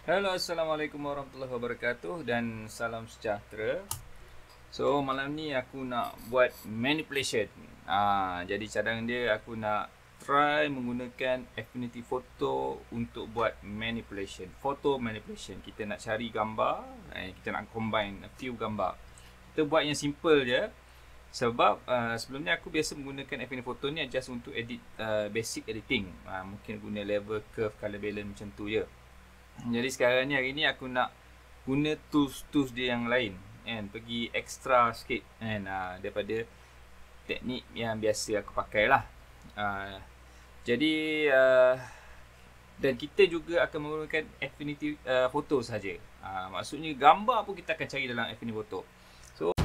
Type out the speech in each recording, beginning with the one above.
Halo, Assalamualaikum warahmatullahi wabarakatuh dan salam sejahtera. So, malam ni aku nak buat manipulation. Jadi cadangan dia aku nak try menggunakan Affinity Photo untuk buat manipulation. Photo manipulation. Kita nak cari gambar, kita nak combine a few gambar. Kita buat yang simple je. Sebab sebelum ni aku biasa menggunakan Affinity Photo ni just untuk edit basic editing. Mungkin guna level, curve, color balance macam tu je. Jadi sekarang ni hari ni aku nak guna tools dia yang lain kan, pergi extra sikit kan, daripada teknik yang biasa aku pakai lah. Jadi dan kita juga akan menggunakan Affinity Photo saja. Maksudnya gambar pun kita akan cari dalam Affinity Photo. So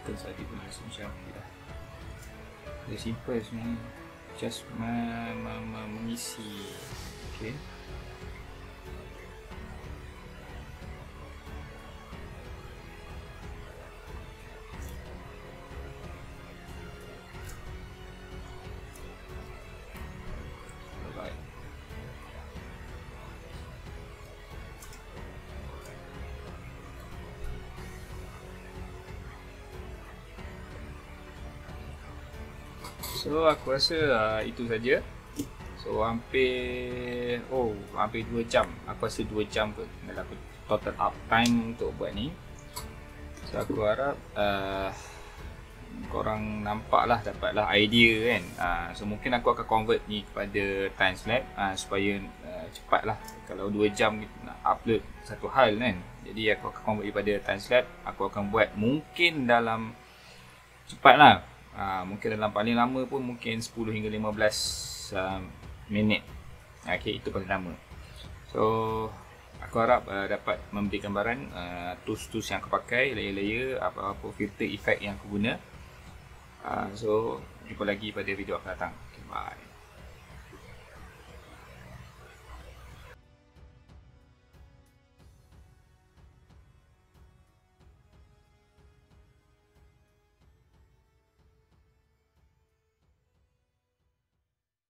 Kita saja pun rasa macam ni lah. Dia simple sebenarnya, just mengisi. Okay. So aku rasa itu saja. So hampir 2 jam. Aku rasa 2 jam kot dalam aku total up time untuk buat ni. So aku harap korang nampak lah, dapatlah idea kan. So mungkin aku akan convert ni kepada timelapse supaya cepat lah. Kalau 2 jam nak upload satu hal kan, jadi aku akan convert kepada timelapse. Aku akan buat mungkin dalam cepat lah, mungkin dalam paling lama pun mungkin 10 hingga 15 minit. Okay, itu paling lama. So aku harap dapat memberi gambaran tools-tools yang aku pakai, layer-layer, apa-apa filter effect yang aku guna. So jumpa lagi pada video akan datang. Okay, bye.